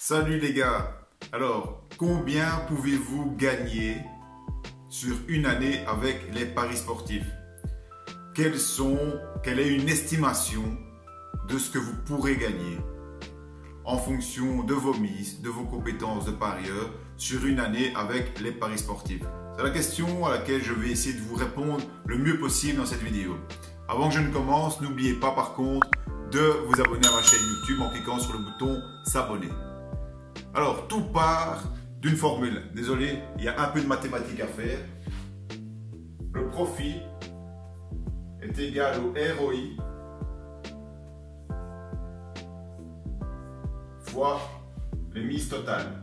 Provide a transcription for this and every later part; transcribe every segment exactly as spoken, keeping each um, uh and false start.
Salut les gars. Alors, combien pouvez-vous gagner sur une année avec les paris sportifs? Quelles sont, quelle est une estimation de ce que vous pourrez gagner en fonction de vos mises, de vos compétences de parieur sur une année avec les paris sportifs? C'est la question à laquelle je vais essayer de vous répondre le mieux possible dans cette vidéo. Avant que je ne commence, n'oubliez pas par contre de vous abonner à ma chaîne YouTube en cliquant sur le bouton s'abonner. Alors, tout part d'une formule. Désolé, il y a un peu de mathématiques à faire. Le profit est égal au R O I fois les mises totales.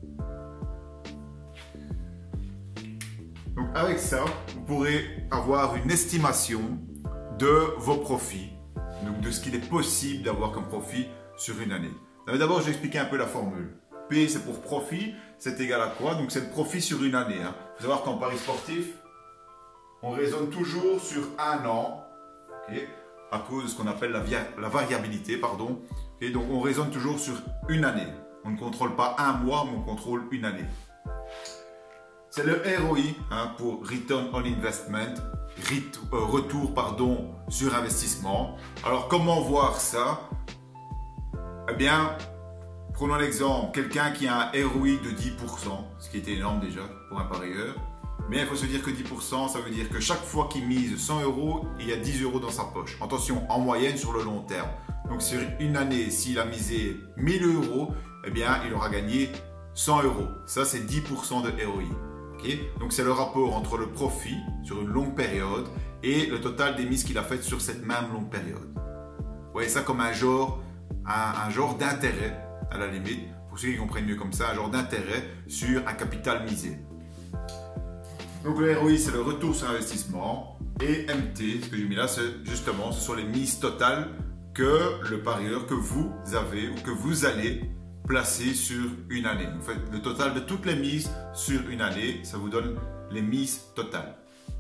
Donc avec ça, vous pourrez avoir une estimation de vos profits, donc de ce qu'il est possible d'avoir comme profit sur une année. D'abord, je vais expliquer un peu la formule. P, c'est pour profit, c'est égal à quoi? Donc c'est le profit sur une année. Hein. Il faut savoir qu'en paris sportif, on raisonne toujours sur un an, okay, à cause de ce qu'on appelle la, la variabilité. Pardon. Okay, donc on raisonne toujours sur une année. On ne contrôle pas un mois, mais on contrôle une année. C'est le R O I, hein, pour Return on Investment, rit, euh, retour pardon, sur investissement. Alors comment voir ça? Eh bien, prenons l'exemple, quelqu'un qui a un R O I de dix pour cent, ce qui est énorme déjà pour un parieur. Mais il faut se dire que dix pour cent, ça veut dire que chaque fois qu'il mise cent euros, il y a dix euros dans sa poche. Attention, en moyenne sur le long terme. Donc sur une année, s'il a misé mille euros, eh bien, il aura gagné cent euros. Ça, c'est dix pour cent de R O I. Okay? Donc c'est le rapport entre le profit sur une longue période et le total des mises qu'il a faites sur cette même longue période. Vous voyez ça comme un genre, un, un genre d'intérêt, à la limite, pour ceux qui comprennent mieux comme ça, un genre d'intérêt sur un capital misé. Donc le R O I, c'est le retour sur investissement, et M T, ce que j'ai mis là, c'est justement, ce sont les mises totales que le parieur, que vous avez ou que vous allez placer sur une année. Vous faites le total de toutes les mises sur une année, ça vous donne les mises totales.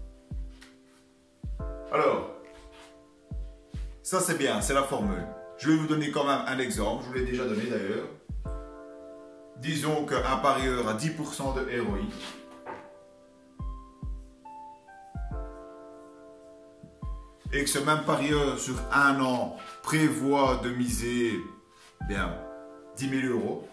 Alors, ça c'est bien, c'est la formule. Je vais vous donner quand même un exemple, je vous l'ai déjà donné d'ailleurs. Disons qu'un parieur a dix pour cent de R O I. Et que ce même parieur sur un an prévoit de miser bien dix mille euros.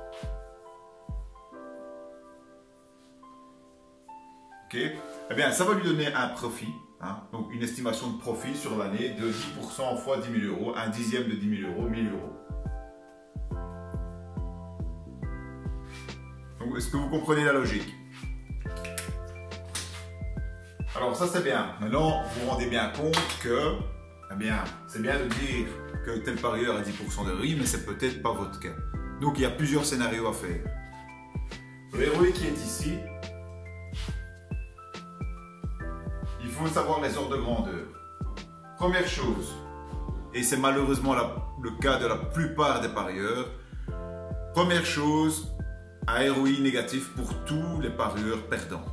Ok, eh bien ça va lui donner un profit, hein, donc une estimation de profit sur l'année de dix pour cent fois dix mille euros, un dixième de dix mille euros, mille euros. Donc est-ce que vous comprenez la logique? Alors ça c'est bien. Maintenant, vous vous rendez bien compte que, eh bien, c'est bien de dire que tel parieur a dix pour cent de R O I, mais c'est peut-être pas votre cas. Donc il y a plusieurs scénarios à faire. Le R O I qui est ici, il faut savoir les ordres de grandeur. Première chose, et c'est malheureusement la, le cas de la plupart des parieurs, première chose, un R O I négatif pour tous les parieurs perdants.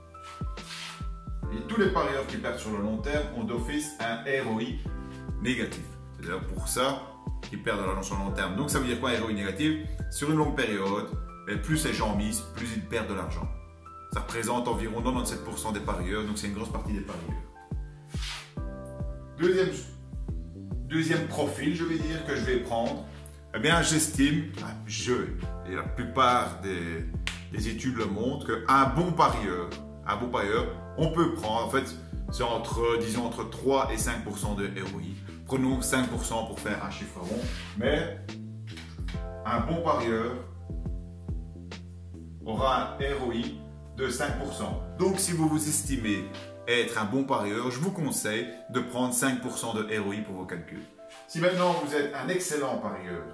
Et tous les parieurs qui perdent sur le long terme ont d'office un R O I négatif. C'est d'ailleurs pour ça qu'ils perdent sur le long terme. Donc ça veut dire quoi un R O I négatif? Sur une longue période, plus les gens misent, plus ils perdent de l'argent. Ça représente environ quatre-vingt-dix-sept pour cent des parieurs, donc c'est une grosse partie des parieurs. Deuxième, deuxième profil, je vais dire, que je vais prendre, eh bien j'estime, je, et la plupart des, des études le montrent, qu'un bon parieur, un bon parieur, on peut prendre, en fait, c'est entre, disons, entre trois et cinq pour cent de R O I. Prenons cinq pour cent pour faire un chiffre rond, mais un bon parieur aura un R O I de cinq pour cent. Donc, si vous vous estimez être un bon parieur, je vous conseille de prendre cinq pour cent de R O I pour vos calculs. Si maintenant vous êtes un excellent parieur,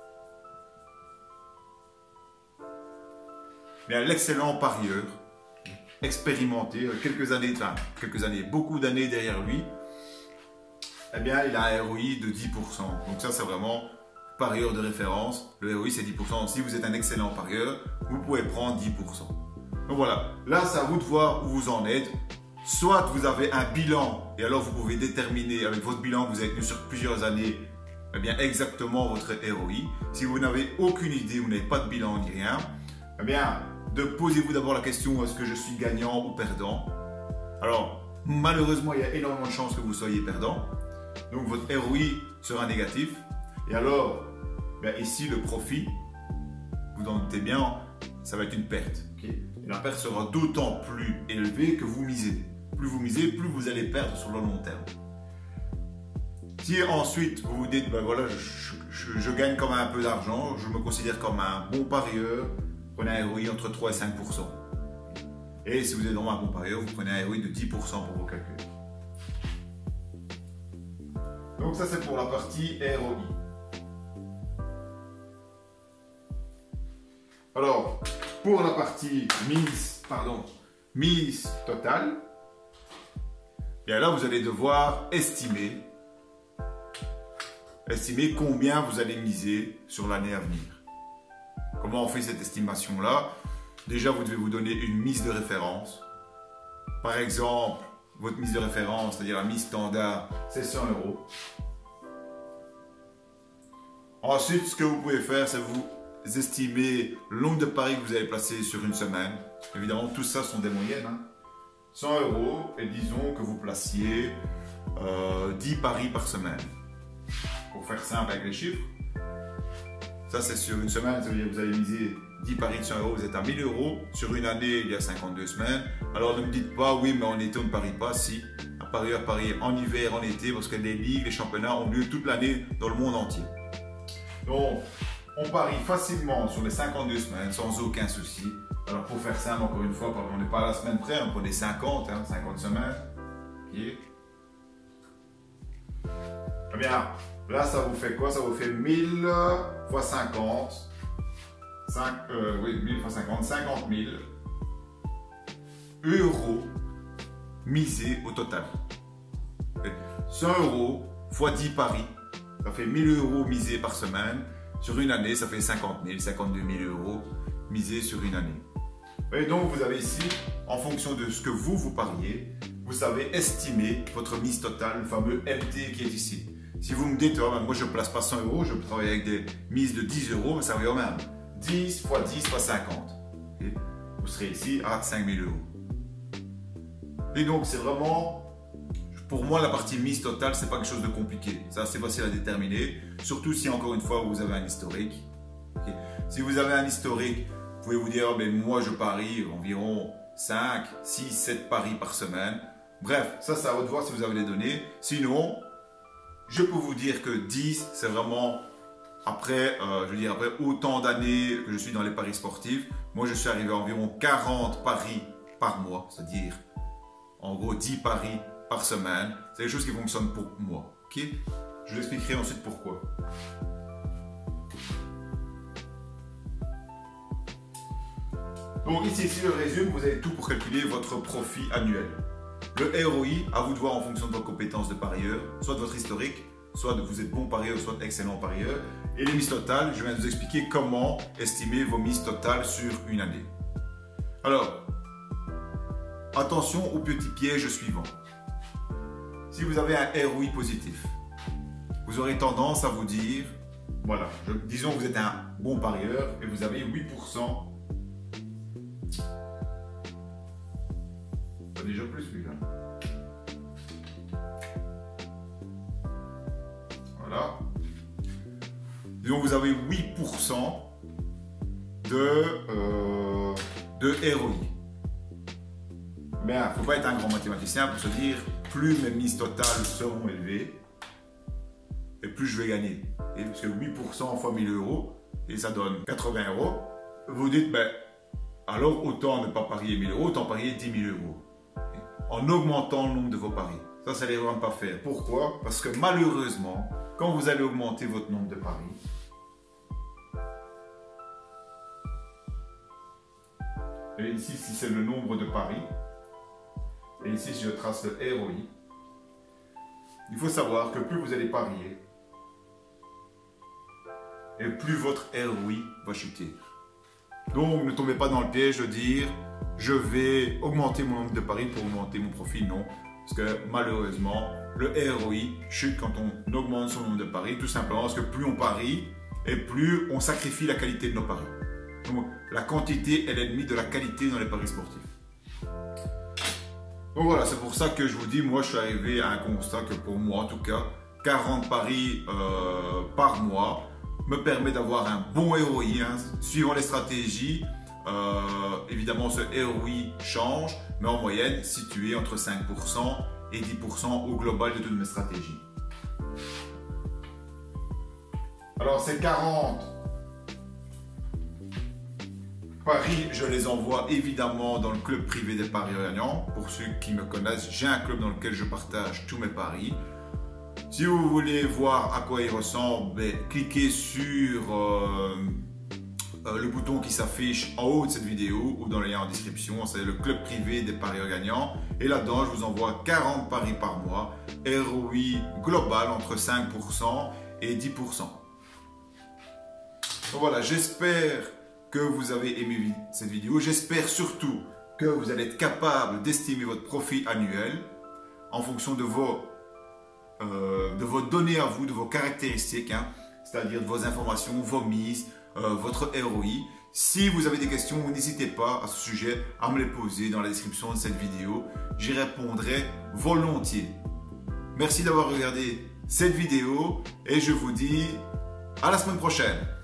bien l'excellent parieur, expérimenté, quelques années, enfin, quelques années, beaucoup d'années derrière lui, eh bien, il a un R O I de dix pour cent. Donc ça, c'est vraiment parieur de référence. Le R O I, c'est dix pour cent. Donc, si vous êtes un excellent parieur, vous pouvez prendre dix pour cent. Donc voilà, là, c'est à vous de voir où vous en êtes. Soit vous avez un bilan, et alors vous pouvez déterminer avec votre bilan que vous avez tenu sur plusieurs années eh bien, exactement votre R O I. Si vous n'avez aucune idée, vous n'avez pas de bilan ni rien, eh bien, de posez-vous d'abord la question, est-ce que je suis gagnant ou perdant? Alors, malheureusement, il y a énormément de chances que vous soyez perdant. Donc, votre R O I sera négatif. Et alors, ben, ici, le profit, vous en doutez bien, ça va être une perte. Okay? Et la perte sera d'autant plus élevée que vous misez. Plus vous misez, plus vous allez perdre sur le long terme. Si ensuite, vous vous dites, ben voilà, je, je, je gagne quand même un peu d'argent, je me considère comme un bon parieur, prenez un R O I entre trois et cinq pour cent. Et si vous êtes vraiment un bon parieur, vous prenez un R O I de dix pour cent pour vos calculs. Donc ça, c'est pour la partie R O I. Alors, pour la partie mise, pardon, mise totale, bien là, vous allez devoir estimer, estimer combien vous allez miser sur l'année à venir. Comment on fait cette estimation-là? Déjà, vous devez vous donner une mise de référence. Par exemple, votre mise de référence, c'est-à-dire la mise standard, c'est cent euros. Ensuite, ce que vous pouvez faire, c'est vous estimer le nombre de paris que vous avez placés sur une semaine. Évidemment, tout ça sont des moyennes. Hein. cent euros, et disons que vous placiez euh, dix paris par semaine. Pour faire simple avec les chiffres. Ça, c'est sur une semaine, ça veut dire que vous allez miser dix paris de cent euros, vous êtes à mille euros. Sur une année, il y a cinquante-deux semaines. Alors ne me dites pas, oui, mais en été, on ne parie pas. Si, un parieur parie en hiver, en été, parce que les ligues, les championnats ont lieu toute l'année dans le monde entier. Donc, on parie facilement sur les cinquante-deux semaines, sans aucun souci. Alors, pour faire simple, encore une fois, on n'est pas à la semaine près, on prenait cinquante, hein, cinquante semaines. Okay. Eh bien, là, ça vous fait quoi? Ça vous fait mille fois cinquante. cinq, euh, oui, mille fois cinquante, cinquante mille euros misés au total. cent euros fois dix paris, ça fait mille euros misés par semaine. Sur une année, ça fait cinquante mille, cinquante-deux mille euros misés sur une année. Et donc, vous avez ici, en fonction de ce que vous, vous pariez, vous savez estimer votre mise totale, le fameux M T qui est ici. Si vous me dites, oh, moi je ne place pas cent euros, je travaille avec des mises de dix euros, mais ça revient au même. dix fois dix fois cinquante. Okay. Vous serez ici à cinq mille euros. Et donc, c'est vraiment, pour moi, la partie mise totale, c'est pas quelque chose de compliqué. Ça, c'est facile à déterminer. Surtout si, encore une fois, vous avez un historique. Okay. Si vous avez un historique, vous pouvez vous dire, oh, ben, moi, je parie environ cinq, six, sept paris par semaine. Bref, ça, c'est à vous de voir si vous avez les données. Sinon, je peux vous dire que dix, c'est vraiment après, euh, je veux dire, après autant d'années que je suis dans les paris sportifs. Moi, je suis arrivé à environ quarante paris par mois, c'est-à-dire en gros dix paris par semaine. C'est quelque chose qui fonctionne pour moi. Okay? Je vous expliquerai ensuite pourquoi. Donc ici, ici, le résumé, vous avez tout pour calculer votre profit annuel. Le R O I, à vous de voir en fonction de vos compétences de parieur, soit de votre historique, soit de vous êtes bon parieur, soit excellent parieur. Et les mises totales, je viens de vous expliquer comment estimer vos mises totales sur une année. Alors, attention au petit piège suivant. Si vous avez un R O I positif, vous aurez tendance à vous dire, voilà, je, disons que vous êtes un bon parieur et vous avez huit pour cent. Déjà plus lui là. Voilà. Disons que vous avez huit pour cent de, euh, de R O I. Mais il ne faut pas être un grand mathématicien pour se dire plus mes mises totales seront élevées et plus je vais gagner. Et parce que huit pour cent fois mille euros, et ça donne quatre-vingts euros, vous dites, ben, alors autant ne pas parier mille euros, autant parier dix mille euros. En augmentant le nombre de vos paris. Ça, ça ne les va pas faire. Pourquoi? Parce que malheureusement, quand vous allez augmenter votre nombre de paris, et ici, si c'est le nombre de paris, et ici, si je trace le R O I, il faut savoir que plus vous allez parier, et plus votre R O I va chuter. Donc, ne tombez pas dans le piège de dire je vais augmenter mon nombre de paris pour augmenter mon profit. Non, Parce que malheureusement, le R O I chute quand on augmente son nombre de paris, tout simplement parce que plus on parie et plus on sacrifie la qualité de nos paris. Donc la quantité est l'ennemi de la qualité dans les paris sportifs. Donc voilà, c'est pour ça que je vous dis, moi je suis arrivé à un constat que pour moi en tout cas, quarante paris euh, par mois me permet d'avoir un bon R O I, hein, suivant les stratégies. Euh, évidemment ce R O I change, mais en moyenne situé entre cinq pour cent et dix pour cent au global de toutes mes stratégies. Alors ces quarante paris, je les envoie évidemment dans le club privé des paris gagnants. Pour ceux qui me connaissent, j'ai un club dans lequel je partage tous mes paris. Si vous voulez voir à quoi il ressemble, ben, cliquez sur euh, euh, le bouton qui s'affiche en haut de cette vidéo ou dans le lien en description. C'est le club privé des paris gagnants. Et là-dedans, je vous envoie quarante paris par mois. R O I global entre cinq pour cent et dix pour cent. Donc voilà, j'espère que vous avez aimé cette vidéo. J'espère surtout que vous allez être capable d'estimer votre profit annuel en fonction de vos, euh, de vos données à vous, de vos caractéristiques, hein, c'est-à-dire de vos informations, vos mises, euh, votre R O I. Si vous avez des questions, n'hésitez pas à ce sujet à me les poser dans la description de cette vidéo. J'y répondrai volontiers. Merci d'avoir regardé cette vidéo et je vous dis à la semaine prochaine.